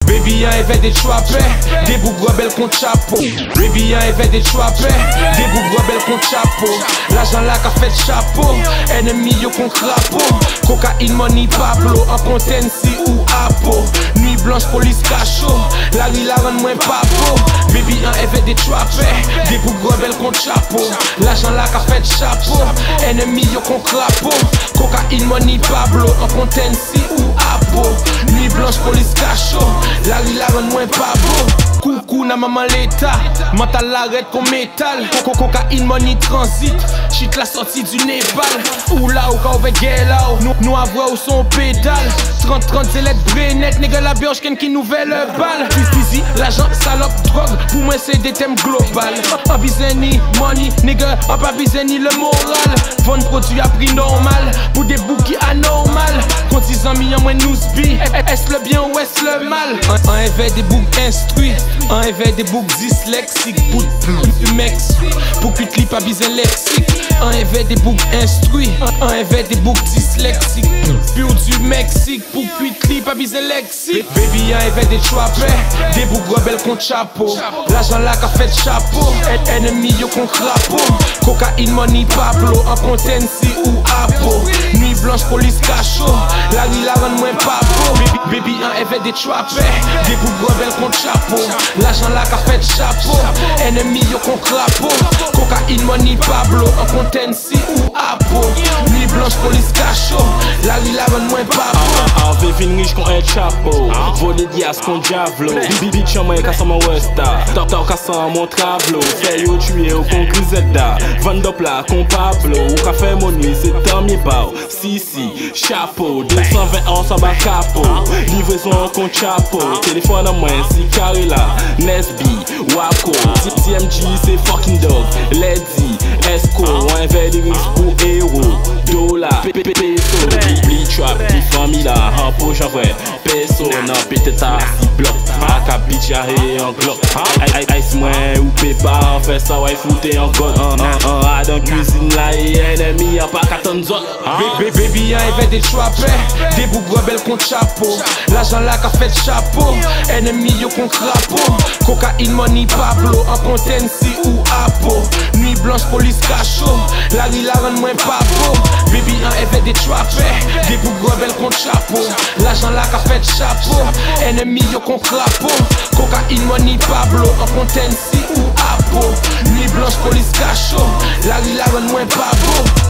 Baby un évêque des trappers, des bougres belles contre chapeau. Baby un évêque des trappers, des bougres belles contre chapeau. L'argent là qu'a fait chapeau, ennemi yo contre crapaud. Cocaïne, money, Pablo, en potency ou apo. Nuit blanche, police cachot, la rue la rend moins papo. Baby un évêque des trappers, des bougres belles contre chapeau. L'argent là qu'a fait chapeau, ennemi yo contre crapaud. Cocaïne, money, Pablo, en potency ou apo. Nuit blanche, police cachot, la rue la rend moins papo. Coucou na maman l'état, mental l'arrête comme métal. Cocaïne, money, transit, shit la sortie du Népal. Ou là ou quand on veut guerre là, nous avons où son pédale. 30-30 c'est lettre brenette, nègre la bioche qui nouvelle balle. Fizi, l'argent, salope, drogue, pour moi c'est des thèmes global. En bizeni, money, nègre, en pas bizeni le moral. Vendre produit à prix normal, pour des bouquets anormal. Quand ils ont mis en moins nous sbi, est-ce le bien ou est-ce le mal? Un éveil des boucs instruits, un éveil des boucs dyslexiques. Pour du mex, pour que tu pas bizé lexique. Un éveil des boucs instruits, un éveil des boucs dyslexiques. Pur du Mexique, pour que tu pas bizé lexique. Baby un éveil des trappers, des boucs rebelles contre chapeau. L'argent là qu'a fait chapeau, ennemi yo contre crapaud. Cocaïne, money, Pablo, en potency ou apo. Nuit blanche, police cachot, la rue la rend moins papo. Baby un éveil des trappers, des boucs rebelles contre chapeau. L'argent là qu'a fait chapeau, ennemi yo contre crapaud. Cocaïne, money, Pablo, en potency ou apo. Nuit blanche, police cachot, la rue la rend moins papo. On veut venir riche qu'on un chapeau, voler dias qu'on diavlo. Bitch en moi qu'à mon westa, tant qu'à son mon travelo. Fait yo tuer au con Griselda, vendre plat con Pablo. Ou qu'a fait mon nuit c'est dans mes bao. Si chapeau, 220 ans sans bas capot. Livraison con chapeau, téléphone en moins si carré là. Nesby, Waco, TMG c'est fucking dog. Lady, Esco, un verre de risque pour héros. Dollar, peso, oublie trap, qui famille là, en poche en vrai. Peso, non, peut-être à 6 blocs. A bitch a en glock. Ice moins ou pépa, on fait ça, ouais, fouté en god. A dans cuisine là, et ennemi, a pas qu'à ton zot. Baby un éveil des trappers, des boucs rebelles contre chapeau. L'argent là qu'a fait chapeau, ennemi yo contre crapaud. Cocaïne, money, Pablo, en potency ou apo. Nuit blanche, police cachot, la rue la rend moins papo. Baby un éveil des trappers, des boucs rebelles contre chapeau. L'argent là qu'a fait chapeau, ennemi yo contre crapaud. Cocaïne, money, Pablo, en potency ou apo. Nuit blanche, police cachot, la rue la rend moins papo.